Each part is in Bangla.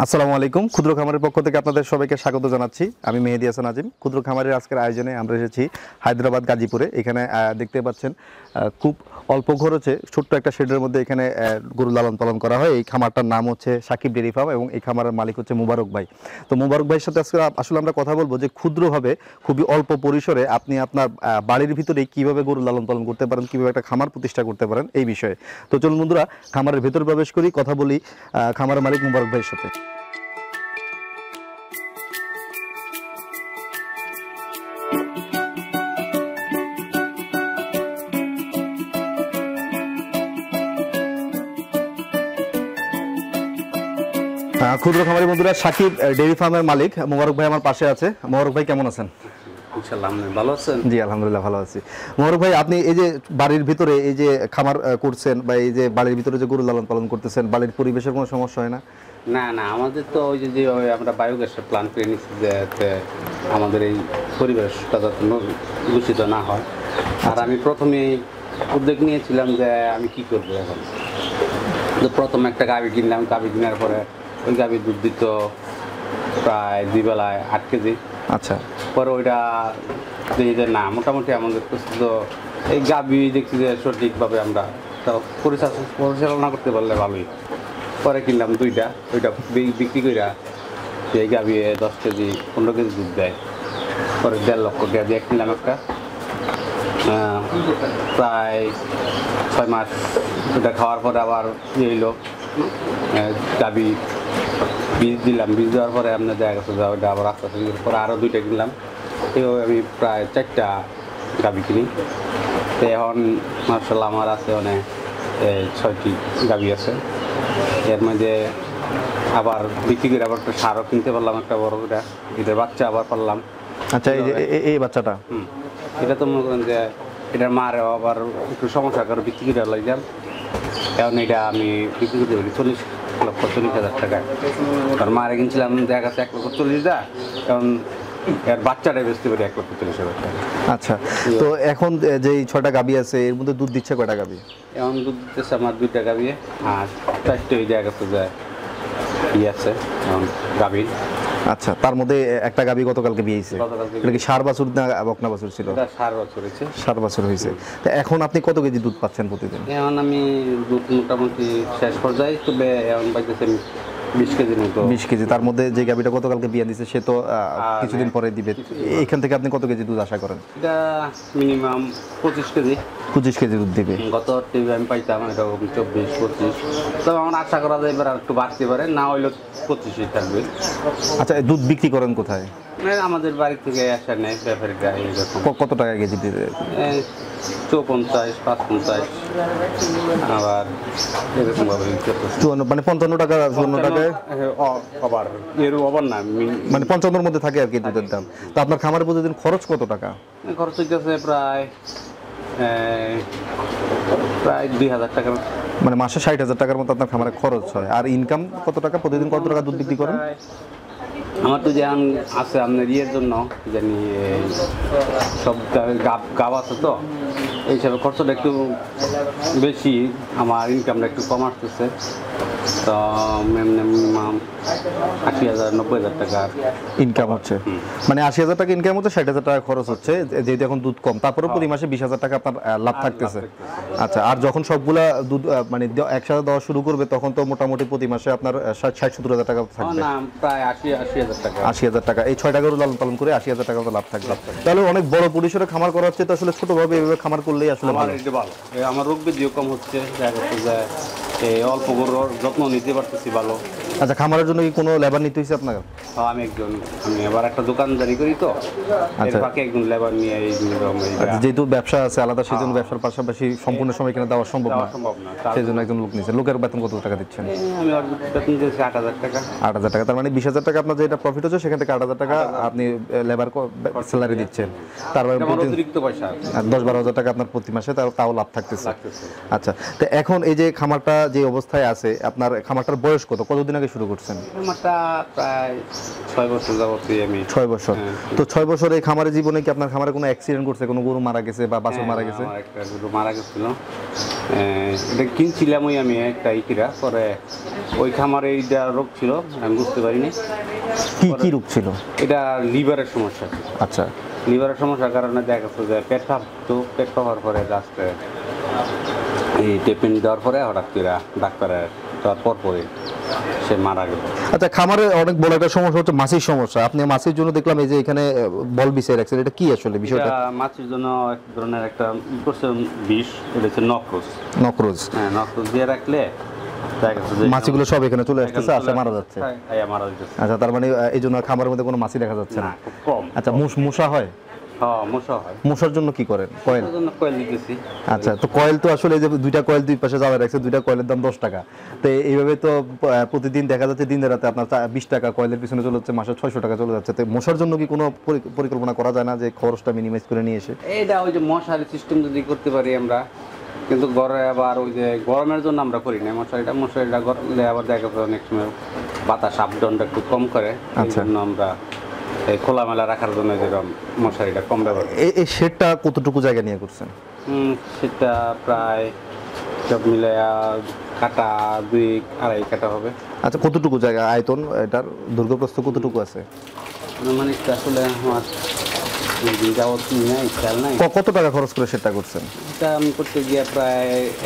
আসসালামু আলাইকুম। ক্ষুদ্র খামারের পক্ষ থেকে আপনাদের সবাইকে স্বাগত জানাচ্ছি। আমি মেহেদি হাসান আজিম। ক্ষুদ্র খামারের আজকের আয়োজনে আমরা এসেছি হায়দ্রাবাদ গাজীপুরে। এখানে দেখতে পাচ্ছেন খুব অল্প খরচে ছোট্ট একটা শেডের মধ্যে এখানে গরু লালন পালন করা হয়। এই খামারটার নাম হচ্ছে সাকিব ডেইরি ফার্ম এবং এই খামারের মালিক হচ্ছে মুবারক ভাই। তো মুবারক ভাইয়ের সাথে আজকে আসলে আমরা কথা বলবো যে ক্ষুদ্রভাবে খুবই অল্প পরিসরে আপনি আপনার বাড়ির ভিতরে কীভাবে গরু লালন পালন করতে পারেন, কীভাবে একটা খামার প্রতিষ্ঠা করতে পারেন এই বিষয়ে। তো চলুন বন্ধুরা খামারের ভেতর প্রবেশ করি, কথা বলি খামারের মালিক মুবারক ভাইয়ের সাথে। ক্ষুদ্র খামারি বন্ধুরা, সাকিব ডেইরি ফার্মের মালিক মোবারক ভাই আমার পাশে আছে। মোবারক ভাই কেমন আছেন? ইনশাআল্লাহ ভালো আছেন? জি আলহামদুলিল্লাহ ভালো আছি। মোবারক ভাই, আপনি এই যে বাড়ির ভিতরে এই যে খামার করছেন বা এই যে বাড়ির ভিতরে যে গরু লালন পালন করতেছেন, বাড়ির পরিবেশের কোনো সমস্যা হয় না? না না, আমাদের তো ওই যে আমরা বায়োগ্যাসের প্ল্যান্ট করে নিচ্ছি যাতে আমাদের এই পরিবেশটা যাতে দূষিত না হয়। আর আমি প্রথমেই উদ্যোগ নিয়েছিলাম যে আমি কি করবো এখন। তো প্রথমে একটা গাভী কিনলাম, গাভী কেনার পরে ওই গাভীর দুধ দিত প্রায় 2 বেলায় 8 কেজি। আচ্ছা। পরে ওইটা দেখি যে না, মোটামুটি আমাদের তো এই গাভী দেখছি যে সঠিকভাবে আমরা পরিচালনা করতে পারলে ভালোই। পরে কিনলাম 2টা, ওইটা বিক্রি কইরা এই গাভী 10 কেজি 15 কেজি দুধ দেয়। পরে 1.5 লক্ষ টাকা দিয়ে কিনলাম একটা, প্রায় 6 মাস ওইটা খাওয়ার পরে আবার হইলো গাভী বীজ দিলাম। বীজ দেওয়ার পরে আপনার দেখা গেছে যে ওইটা আবার আস্তে আস্তে পরে আরও 2টা কিনলাম। এও আমি প্রায় 4টা গাভী কিনি। তো এখন মাশাআল্লাহ আমার আছে অনেক 6টি গাভী আছে। এর মধ্যে আবার বিক্রি করে আবার একটা সারও কিনতে পারলাম, একটা বড় করে এটার বাচ্চা আবার পারলাম। আচ্ছা, এই যে এই বাচ্চাটা এটা তো মনে করেন যে এটার মারও আবার একটু সমস্যা করে বিক্রি করে লাগলাম। এখন এটা আমি বিক্রি করতে পারি 40,40,000 টাকায়। আর মারে কিনছিলাম দেখা গেছে 1,40,000, এখন এর বাচ্চাটাই বেচতে পারি 1,40,000 টাকা। আচ্ছা, তো এখন যে 6টা গাভী আছে এর মধ্যে দুধ দিচ্ছে কয়টা গাভী? এখন দুধ দিতেছে আমার 2টা গাভী আর 4টে ওই জায়গা গেছে যে আছে এখন গাভী। আচ্ছা, তার মধ্যে একটা গাভী গতকালকে বিয়েছে। এটা কি ষাঁড় বাছুর না বকনা বাছুর ছিল? এটা 7 বছর হয়েছে। 7 বছর হয়েছে। তো এখন আপনি কত কেজি দুধ পাচ্ছেন প্রতিদিন? এখন আমি দুধ মোটামুটি শেষ পর্যায়ে, তবে এখন পাইতেছি 20 কেজির মতো। 20 কেজি। তার মধ্যে যে গাভীটা গতকালকে বিয়ে দিচ্ছে সে তো কিছুদিন পরে দিবে। এখান থেকে আপনি কত কেজি দুধ আশা করেন? এটা মিনিমাম 25 কেজি। 25 কেজি দুধ দিবে। গত টিভি আমি পাইতাম এরকম 24-25, তবে আমার আশা করা যায় এবার একটু বাড়তে পারে, না হইলে 25ই থাকবে। আচ্ছা, দুধ বিক্রি করেন কোথায়? আমাদের বাড়ি থেকে আসা নেই ব্যাপারীরা। এইরকম কত টাকা কেজি দিবে? 54, 55, আবার এরকম ভাবে মানে 55 টাকা 54 টাকায় আবার এর ওভার না, মানে 55-এর মধ্যে থাকে আর কি দুধের দাম। তো আপনার খামারে প্রতিদিন খরচ কত টাকা? খরচ হইতেছে প্রায় 2,000 টাকা। মানে মাসে 60,000 টাকার মতো আপনার খামারে খরচ হয়। আর ইনকাম কত টাকা? প্রতিদিন কত টাকা দুধ বিক্রি করেন? আমার তো যেমন আছে আপনার ইয়ের জন্য জানি সব গাব আছে, তো এই হিসাবে খরচটা একটু বেশি, আমার ইনকামটা একটু কম আসতেছে। তো মিনিমাম 80,000 90,000 টাকা ইনকাম হচ্ছে। মানে 80,000 টাকা ইনকাম হচ্ছে, 60,000 টাকা খরচ হচ্ছে, যেহেতু এখন দুধ কম। তারপরে প্রতি মাসে 20,000 টাকা আপনার লাভ থাকতেছে। আচ্ছা, আর যখন সবগুলা দুধ মানে একসাথে দেওয়া শুরু করবে তখন তো মোটামুটি প্রতি মাসে আপনার 60-70,000 টাকা থাকবে। না, প্রায় 80,000 টাকা। 80,000 টাকা। এই 6টা গরু লালন পালন করে 80,000 টাকা লাভ থাকবে। তাহলে অনেক বড় পরিসরে খামার করা হচ্ছে। তো আসলে ছোটভাবে এভাবে খামার করলেই আসলে ভালো। আমার রোগ ব্যাধিও কম হচ্ছে, অল্প গরুর যত্ন নিতে পারতেছি ভালো। আচ্ছা, খামারের জন্য কি কোনো লেবার নিতে হয়েছে আপনার? আমি আবার একটা দোকানদারি করি, তো ফাঁকে একজন লেবার নিয়ে যেহেতু ব্যবসা আছে আলাদা, সেই জন্য ব্যবসার পাশাপাশি সম্পূর্ণ সময় এখানে দেওয়া সম্ভব না, সেই জন্য একজন লোক নিচ্ছে। লোকের বেতন কত টাকা দিচ্ছেন? আমি বেতন দিয়েছি 8,000 টাকা। 8,000 টাকা। তার মানে 20,000 টাকা আপনার যেটা প্রফিট হচ্ছে সেখান থেকে 8,000 টাকা আপনি লেবার স্যালারি দিচ্ছেন। তারপরে অতিরিক্ত পয়সা 10-12,000 টাকা আপনার প্রতি মাসে তাও লাভ থাকতেছে। আচ্ছা, তো এখন এই যে খামারটা যে অবস্থায় আছে, আপনার খামারটার বয়স কতদিন আগে শুরু করছেন? আমারটা প্রায় 6 বছর যাবতীয় আমি 6 বছর। হ্যাঁ। তো 6 বছর এই খামারের জীবনে কি আপনার খামারে কোনো অ্যাক্সিডেন্ট করছে, কোনো গরু মারা গেছে বা বাছুর মারা গেছে? আমার একটা গরু মারা গেছিল, এটা কিনছিলাম আমি একটা ইকিরা, পরে ওই খামারে এইটা রোগ ছিল, আমি বুঝতে পারিনি। কি রোগ ছিল? এটা লিভারের সমস্যা ছিল। আচ্ছা, লিভারের সমস্যার কারণে দেখা যাচ্ছে যে পেট ফাঁপতো, পেট ফাঁপার পরে লাস্টে এই টেপিন দেওয়ার পরে হঠাৎ করে ডাক্তারের দেওয়ার পরপরই সে মারা গেল। আচ্ছা, খামারে অনেক বড় একটা সমস্যা হচ্ছে মাছির সমস্যা। আপনি মাছির জন্য দেখলাম এই যে এখানে বল বিছিয়ে রাখছেন, এটা কি আসলে বিষয়টা? এটা মাছের জন্য এক ধরনের একটা বিষ, এটা হচ্ছে নক্রোজ। নক্রোজ। হ্যাঁ, নক্রোজ দিয়ে রাখলে দেখা যাচ্ছে যে মাছিগুলো সব এখানে চলে আসতেছে, আসে মারা যাচ্ছে। হ্যাঁ, মারা যাচ্ছে। আচ্ছা, তার মানে এই জন্য খামারের মধ্যে কোনো মাছি দেখা যাচ্ছে না। না, খুব কম। আচ্ছা, মশা হয়? হ্যাঁ, মশা হয়। মশার জন্য কি করেন? কয়েল? ওর জন্য কয়েল দিতেছি। আচ্ছা, তো কয়েল তো আসলে এই যে দুইটা কয়েল দুই পাশে যাওয়া রাখছে, দুইটা কয়েলের দাম 10 টাকা। তো এইভাবে তো প্রতিদিন দেখা যাচ্ছে দিন রাতে আপনার 20 টাকা কয়েলের পিছনে চলে যাচ্ছে, মাসে 600 টাকা চলে যাচ্ছে। তো মশার জন্য কি কোনো পরিকল্পনা করা যায় না যে খরচটা মিনিমাইজ করে নিয়ে এসে? এইটা ওই যে মশারি সিস্টেম যদি করতে পারি আমরা, কিন্তু ঘরে আবার ওই যে গরমের জন্য আমরা করি না মশারিটা করলে আবার দেখা যাচ্ছে অনেক সময় বাতাস আপ ডাউনটা একটু কম করে, এই জন্য আমরা এই খোলামেলা রাখার জন্য যেরকম মশারিটা কম ব্যবহার করি। এই শেডটা কতটুকু জায়গা নিয়ে করছেন? সেটা প্রায় সব মিলে কাটা 2-2.5 কাটা হবে। আচ্ছা, কতটুকু জায়গা আয়তন, এটার দৈর্ঘ্য প্রস্থ কতটুকু আছে? মানে আসলে আমার যাওয়ার নাই, খেয়াল নাই। কত টাকা খরচ করে শেডটা করছেন? এটা আমি করতে গিয়ে প্রায়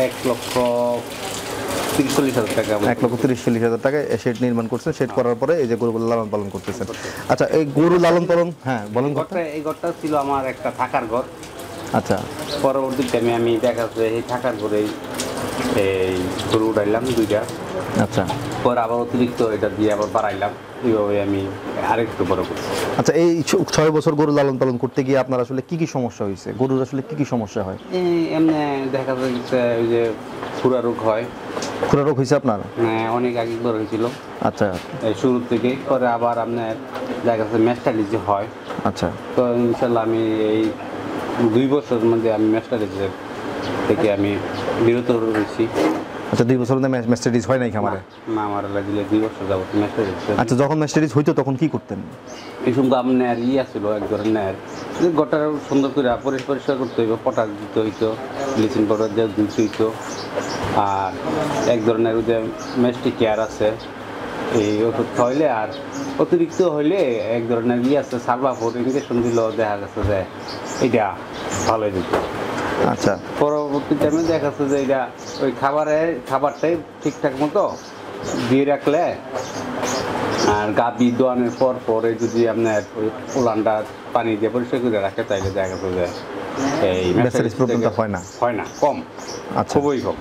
1,30,40,000 টাকা। 1,30,40,000 টাকায় শেড নির্মাণ করছেন। শেড করার পরে এই যে গরুগুলো লালন পালন করতেছেন। আচ্ছা, এই গরু লালন পালন, হ্যাঁ বলেন। এই ঘরটা ছিল আমার একটা থাকার ঘর। আচ্ছা, পরবর্তীতে আমি দেখা যাচ্ছে এই থাকার ঘরেই এই গরু উঠাইলাম 2টা। আচ্ছা, পরে আবার অতিরিক্ত এটা দিয়ে আবার বাড়াইলাম, এইভাবে আমি আরেকটু বড় করছি। আচ্ছা, এই 6 বছর গরু লালন পালন করতে গিয়ে আপনার আসলে কি সমস্যা হয়েছে? গরুর আসলে কি সমস্যা হয়? এমনি দেখা যাচ্ছে ওই যে খুরা রোগ হয়। খুরা রোগ হয়েছে আপনার? অনেক আগে একবার হয়েছিল। আচ্ছা, এই শুরুর থেকে। পরে আবার আপনার দেখা যাচ্ছে ম্যাস্টাইটিস হয়। আচ্ছা, তো ইনশাল্লাহ আমি এই 2 বছরের মধ্যে আমি ম্যাস্টাইটিস থেকে আমি বিরত রয়েছি। আচ্ছা, 2 বছর ধরে ম্যাস্টাইটিস হয় নাই খামারে? না, আমার লাগিলে 2 বছর যাবত ম্যাস্টাইটিস। আচ্ছা, যখন ম্যাস্টাইটিস হইতো তখন কি করতেন? এই সময় আপনার ছিল এক ধরনের যে গোটা সুন্দর করে পরিষ্কার করতে হইব, পটাশ দিতে হইতো, ব্লিচিং পাউডার দিয়ে ধুইতে হইতো। আর এক ধরনের ওই যে ম্যাস্টিক কেয়ার আছে, এই ওষুধ খাওয়াইলে। আর অতিরিক্ত হইলে এক ধরনের আছে সালফার ইঞ্জেকশন দিলেও দেখা গেছে যে এটা ভালো হয়ে যেত। আচ্ছা, পরবর্তী টাইমে দেখা যাচ্ছে যে এটা ওই খাবারটাই ঠিকঠাক মতো দিয়ে রাখলে, আর গাবি দোয়ানোর পরে যদি আপনার ওই উলানটা পানি দিয়ে পরিষ্কার করে রাখে, তাইলে দেখা যাচ্ছে যে এই ম্যাস্টাইটিস প্রবলেমটা হয় না, কম। আচ্ছা, খুবই কম।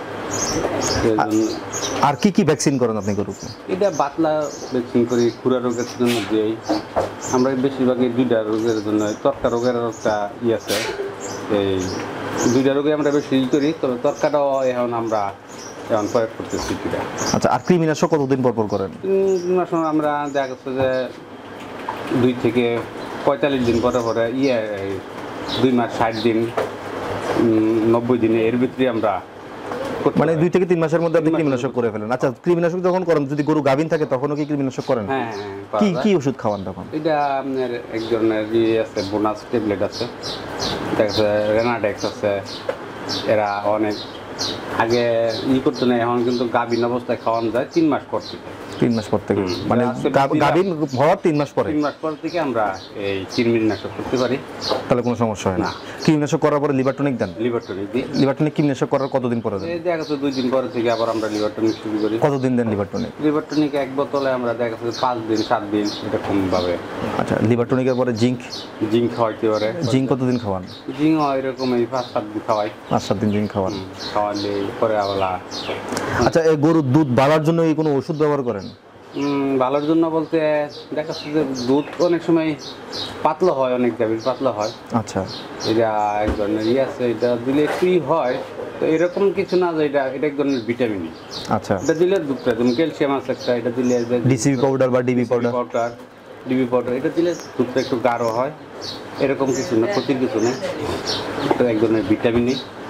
আর কি ভ্যাকসিন করেন আপনি গরুকে? এটা বাতলা ভ্যাকসিন করি, খুরা রোগের জন্য দিই আমরা বেশিরভাগই 2টা রোগের জন্য। তরকা রোগের একটা আছে, এই 2টা রোগে আমরা বেশি করি, তবে তরকাটাও এখন আমরা প্রয়োগ করতেছি। আচ্ছা, আর কৃমিনাশক কতদিন পর করেন? আমরা দেখা যাচ্ছে যে 2 থেকে 45 দিন পরে 2 মাস 60 দিন 90 দিনে এর ভিতরে আমরা, মানে 2 থেকে 3 মাসের মধ্যে আপনি কৃমিনাশক করে ফেলেন। আচ্ছা, কৃমিনাশক যখন করেন, যদি গরু গাভিন থাকে তখনও কি কৃমিনাশক করেন? হ্যাঁ, কি ওষুধ খাওয়ান তখন? এটা আপনার এক ধরনের আছে, বোনাস ট্যাবলেট আছে, দেখা যাচ্ছে রেনাডেক্স আছে। এরা অনেক আগে করতে নেই, এখন কিন্তু গাভিন অবস্থায় খাওয়ানো যায় 3 মাস পর থেকে। 3 মাস পর থেকে, মানে গাভিন হওয়ার 3 মাস পরে? 3 মাস পর থেকে আমরা এই কৃমিনাশক করতে পারি, তাহলে কোনো সমস্যা হয় না। কৃমিনাশক করার পরে লিভার টনিক দেন? লিভার টনিক দিই। লিভার টনিক কৃমিনাশক করার কতদিন পরে দেন? দেখা যাচ্ছে 2 দিন পরে থেকে আবার আমরা লিভার টনিক শুরু করি। কতদিন দেন লিভার টনিক? লিভার টনিক 1 বোতলে আমরা দেখা যাচ্ছে 5 দিন 7 দিন এরকম ভাবে। আচ্ছা, লিভার টনিকের পরে জিঙ্ক খাওয়াইতে পারে। জিঙ্ক কতদিন খাওয়ান? জিঙ্ক এরকম এই 5-7 দিন খাওয়াই। 5-7 দিন জিঙ্ক খাওয়ান। খাওয়ালে পরে আবার। আচ্ছা, এই গরুর দুধ বাড়ার জন্য এই কোনো ওষুধ ব্যবহার করেন? ভালোর জন্য বলতে দেখা যাচ্ছে যে দুধ অনেক সময় পাতলা হয়, অনেক গাভীর পাতলা হয়। আচ্ছা, এটা এক ধরনের আছে, এটা দিলে একটু হয়। তো এরকম কিছু না যে এটা এক ধরনের ভিটামিন। আচ্ছা, এটা দিলে দুধটা যেমন ক্যালসিয়াম আছে একটা, এটা দিলে ডিসিবি পাউডার বা ডিবি পাউডার, এটা দিলে দুধটা একটু গাঢ় হয়। এরকম কিছু না, ক্ষতির কিছু নেই, এটা এক ধরনের ভিটামিনই।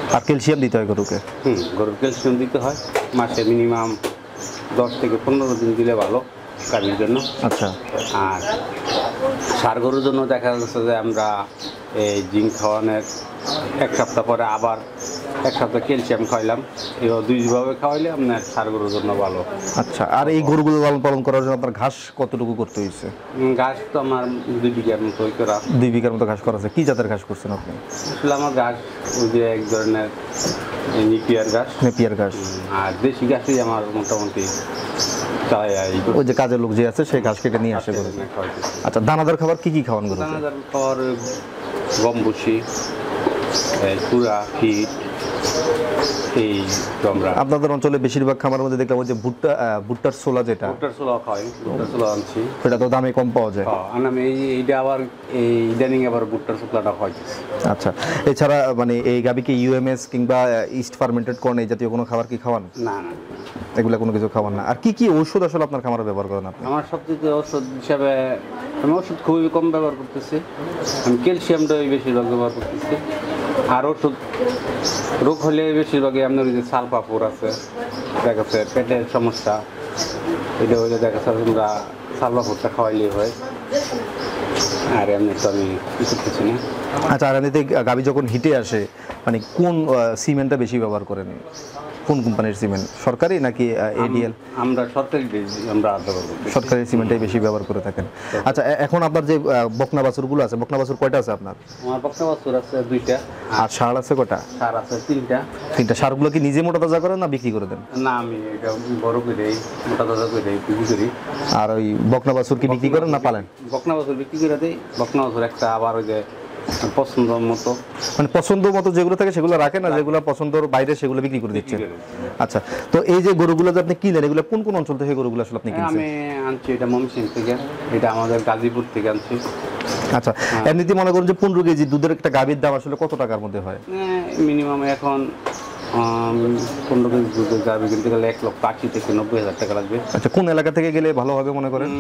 আর ক্যালসিয়াম দিতে হয় গরুকে? গরুর ক্যালসিয়াম দিতে হয় মাসে মিনিমাম 10 থেকে 15 দিন দিলে ভালো গাভীর জন্য। আচ্ছা। আর ষাঁড় গরুর জন্য দেখা যাচ্ছে যে আমরা এই জিঙ্ক খাওয়ানোর 1 সপ্তাহ পরে আবার 1 সপ্তাহ ক্যালসিয়াম খাওয়াইলাম, এবার দুইভাবে খাওয়াইলে আপনার ষাঁড় গরুর জন্য ভালো। আচ্ছা, আর এই গরুগুলো লালন পালন করার জন্য আপনার ঘাস কতটুকু করতে হয়েছে? ঘাস তো আমার 2 বিঘার মতো করা। 2 বিঘার মতো ঘাস করা আছে। কি জাতের ঘাস করছেন আপনি? আসলে আমার ঘাস ওই যে এক ধরনের নিপিয়ার ঘাস, নেপিয়ার ঘাস। আর দেশি ঘাসই আমার মোটামুটি চাই। ওই যে কাজের লোক যে আছে সেই ঘাস কেটে নিয়ে আসে গরু। আচ্ছা, দানাদার খাবার কি কি খাওয়ান গরু? দানাদার পর গম ভুসি, কুড়া, ফিট, এই আমরা আপনাদের অঞ্চলে বেশিরভাগ খামারের মধ্যে দেখলাম ওই যে ভুট্টার ছোলা, যেটা ভুট্টার ছোলা খাই, ভুট্টার ছোলা আনছি। সেটা তো দামে কম পাওয়া যায়। আর আমি এইটা আবার এই ইদানিং আবার ভুট্টার ছোলাটা খাইছি। আচ্ছা, এছাড়া মানে এই গাবিকে ইউএমএস কিংবা ইস্ট ফার্মেন্টেড কর্ন এই জাতীয় কোনো খাবার কি খাওয়ান? না না, এগুলো কোনো কিছু খাওয়ান না। আর কি কি ঔষধ আসলে আপনার খামারে ব্যবহার করেন আপনি? আমার সবচেয়ে ওষুধ হিসাবে আমি ওষুধ খুবই কম ব্যবহার করতেছি। আমি ক্যালসিয়ামটাই বেশিরভাগ ব্যবহার করতেছি। আর ওষুধ রোগ হলে বেশিরভাগই আপনার ওই যে সালপাপুর আছে, দেখা যাচ্ছে পেটের সমস্যা, এটা হইলে দেখা যাচ্ছে আমরা সালপাপুরটা খাওয়াইলেই হয়। আর এমনি তো আমি কিছু কিছু না। আচ্ছা, আর এমনিতে গাবি যখন হিটে আসে মানে কোন সিমেন্টটা বেশি ব্যবহার করেন? কোন কোম্পানির সিমেন্ট, সরকারি নাকি এডিএল? আমরা সরকারি আমরা ব্যবহার করি, সরকারি সিমেন্টটাই বেশি ব্যবহার করে থাকেন। আচ্ছা, এখন আপনার যে বকনা বাছুরগুলো আছে, বকনা বাছুর কয়টা আছে আপনার? আমার বকনা বাছুর আছে 2টা। আর ষাঁড় আছে কয়টা? ষাঁড় আছে 3টা। 3টা। ষাঁড়গুলো কি নিজে মোটা তাজা করেন না বিক্রি করে দেন? না, আমি এটা বড় করে মোটা তাজা করে বিক্রি করি। আর ওই বকনা বাছুর কি বিক্রি করেন না পালেন? বকনা বাছুর বিক্রি করে দেই। বকনা বাছুর একটা আবার ওই যে পছন্দ মতো, মানে পছন্দ মতো যেগুলো থাকে সেগুলো রাখেন, না যেগুলো পছন্দের বাইরে সেগুলো বিক্রি করে দিচ্ছেন? আচ্ছা, তো এই যে গরুগুলো যে আপনি কিনেন, এগুলো কোন কোন অঞ্চল থেকে গরুগুলো আসলে আপনি কিনছেন? আমি আনছি এটা ময়মনসিংহ থেকে, এটা আমাদের গাজীপুর থেকে আনছি। আচ্ছা, এমনিতে মনে করুন যে 15 কেজি দুধের একটা গাভীর দাম আসলে কত টাকার মধ্যে হয়? মিনিমাম এখন 15 কেজি দুধের গাভী কিনতে গেলে 1,80,000 থেকে 90,000 টাকা লাগবে। আচ্ছা, কোন এলাকা থেকে গেলে ভালো হবে মনে করেন?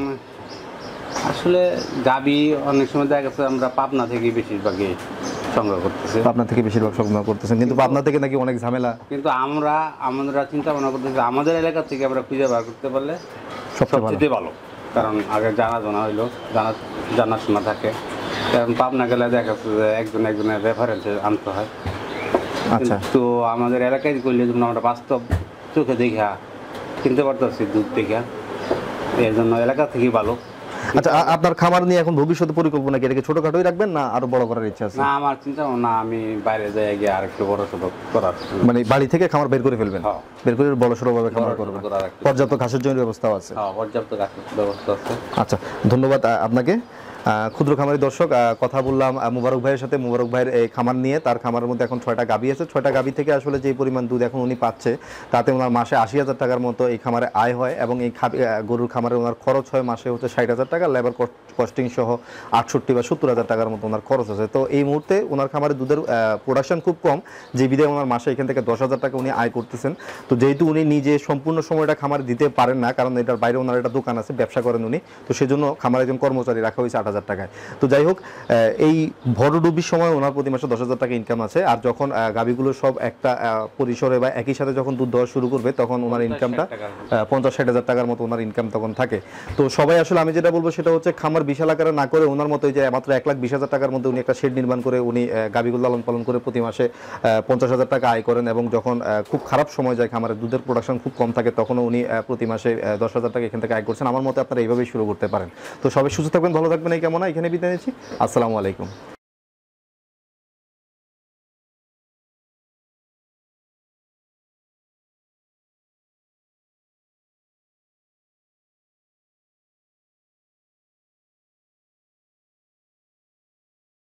আসলে গাভী অনেক সময় দেখা গেছে আমরা পাবনা থেকে বেশিরভাগই সংগ্রহ করতেছি। পাবনা থেকে বেশিরভাগ সংগ্রহ করতেছেন, কিন্তু পাবনা থেকে নাকি অনেক ঝামেলা। কিন্তু আমরা চিন্তা ভাবনা করতেছি আমাদের এলাকা থেকে আমরা খুঁজে বার করতে পারলে সবচেয়ে সবচেয়ে ভালো। কারণ আগে জানা হইলো, জানাশোনা থাকে। কারণ পাবনা গেলে দেখা যাচ্ছে যে একজনের রেফারেন্সে আনতে হয়। আচ্ছা, তো আমাদের এলাকায় করলে যেমন আমরা বাস্তব চোখে দেখা কিনতে পারতেছি দুধ থেকে, এর জন্য এলাকা থেকেই ভালো। আচ্ছা, আপনার খামার নিয়ে এখন ভবিষ্যতে পরিকল্পনা কি? এটাকে ছোটখাটোই রাখবেন না আরো বড় করার ইচ্ছা আছে? না, আমার চিন্তা ভাবনা আমি বাইরে যাই গিয়ে আর একটু বড় ছোট করার, মানে বাড়ি থেকে খামার বের করে ফেলবেন? হ্যাঁ। বের করে বড় সড়ো ভাবে খামার বড় করবেন। করার একটা- পর্যাপ্ত ঘাসের জমির ব্যবস্থাও আছে? হ্যাঁ, পর্যাপ্ত গাছের ব্যবস্থা আছে। আচ্ছা, ধন্যবাদ আপনাকে। ক্ষুদ্র খামারি দর্শক, কথা বললাম মুবারক ভাইয়ের সাথে। মুবারক ভাইয়ের এই খামার নিয়ে, তার খামারের মধ্যে এখন 6টা গাভী আছে। 6টা গাভী থেকে আসলে যে পরিমাণ দুধ এখন উনি পাচ্ছে, তাতে ওনার মাসে 80,000 টাকার মতো এই খামারে আয় হয়, এবং এই গরুর খামারে ওনার খরচ হয় মাসে হচ্ছে 60,000 টাকা, লেবার কস্টিং সহ 68 বা 70,000 টাকার মতো ওনার খরচ আছে। তো এই মুহূর্তে ওনার খামারে দুধের প্রোডাকশন খুব কম, যে বিধায় ওনার মাসে এখান থেকে 10,000 টাকা উনি আয় করতেছেন। তো যেহেতু উনি নিজে সম্পূর্ণ সময়টা খামারে দিতে পারেন না, কারণ এটার বাইরে ওনার একটা দোকান আছে, ব্যবসা করেন উনি, তো সেজন্য খামারে একজন কর্মচারী রাখা হয়েছে 8,000 টাকায়। তো যাই হোক, এই ভরডুবির সময় ওনার প্রতি মাসে 10,000 টাকা ইনকাম আছে। আর যখন গাভীগুলো সব একটা পরিসরে বা একই সাথে যখন দুধ দেওয়া শুরু করবে, তখন ওনার ইনকামটা 50-60,000 টাকার মতো ওনার ইনকাম তখন থাকে। তো সবাই আসলে আমি যেটা বলবো সেটা হচ্ছে, খামার বিশাল আকারে না করে ওনার মতো যে মাত্র 1,20,000 টাকার মধ্যে উনি একটা শেড নির্মাণ করে উনি গাভীগুলো লালন পালন করে প্রতি মাসে 50,000 টাকা আয় করেন। এবং যখন খুব খারাপ সময় যায়, খামারের দুধের প্রোডাকশন খুব কম থাকে, তখনও উনি প্রতি মাসে 10,000 টাকা এখান থেকে আয় করছেন। আমার মতে আপনারা এইভাবেই শুরু করতে পারেন। তো সবাই সুস্থ থাকবেন, ভালো থাকবেন, এই কামনা এখানে বিদায় নিচ্ছি। আসসালামু আলাইকুম।